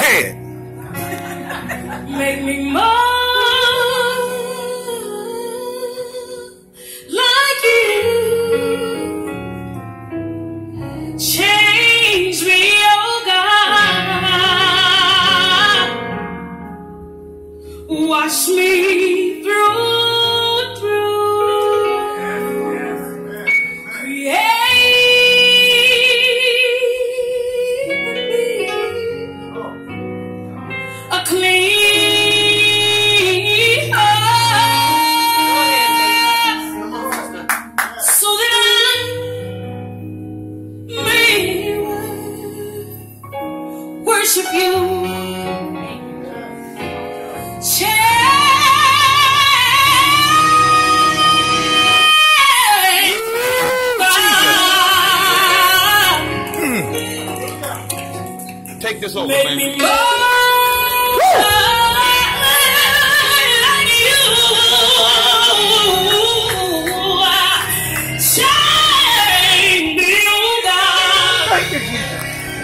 ahead. Make me more like you. Change me, oh God. Wash me through and through. Create in me a clean heart, so that I may worship you. Take this over, Make baby. me more like you. Shine me, oh God. Thank you, Jesus.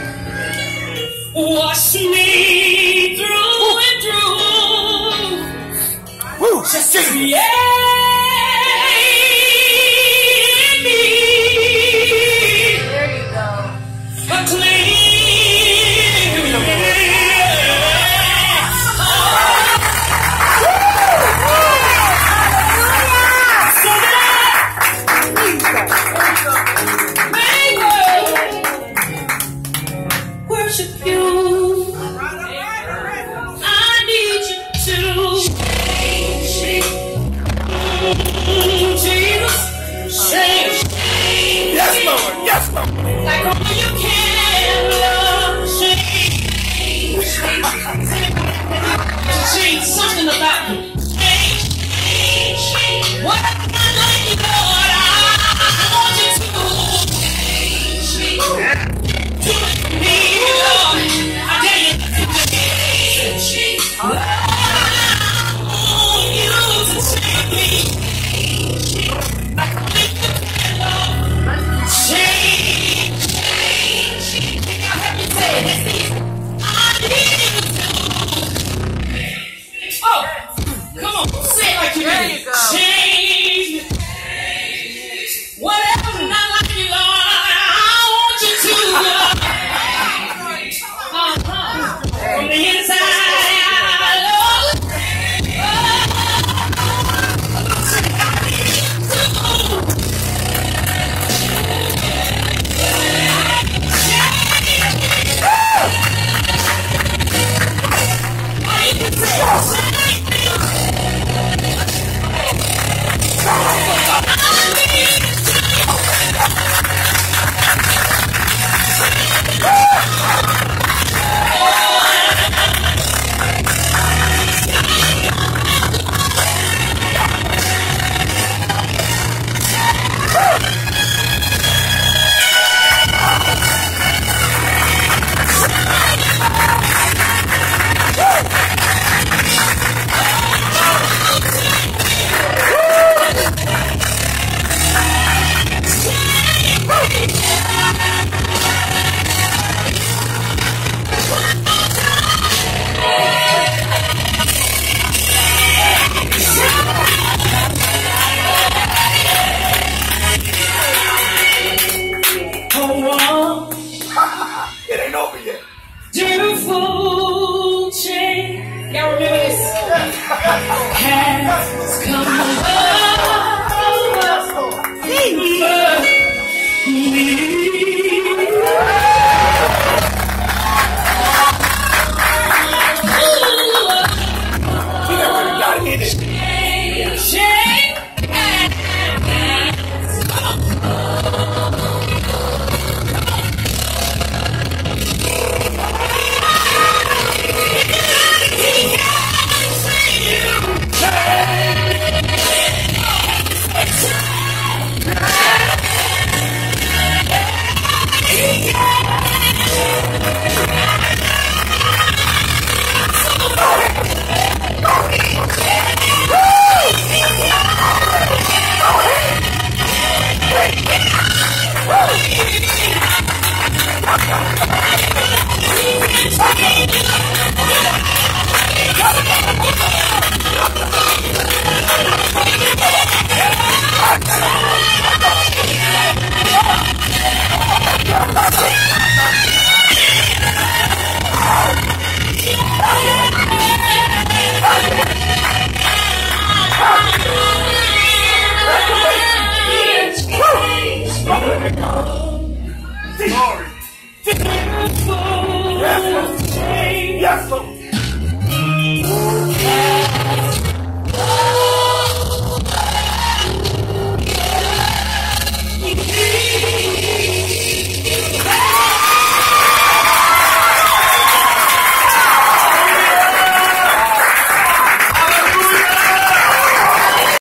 Wash me through and through. Woo, Just Jesus. create in me a clean so that I may worship you. I need you to change me. Jesus, change me. Yes, Lord. Yes, Lord. Like only you can, Lord. Change something about me. Change what I like you, Lord. I want you to do it for me, Lord. I dare you to do it. I want you to change me. Like only you can, Lord. Change. Help me say it. I need you to. Oh, come on, say it like you mean it. Change me. Whatever's not like you, Lord, I want you to. From the inside out, Lord. It ain't over yet. Beautiful change. Y'all remember this? Has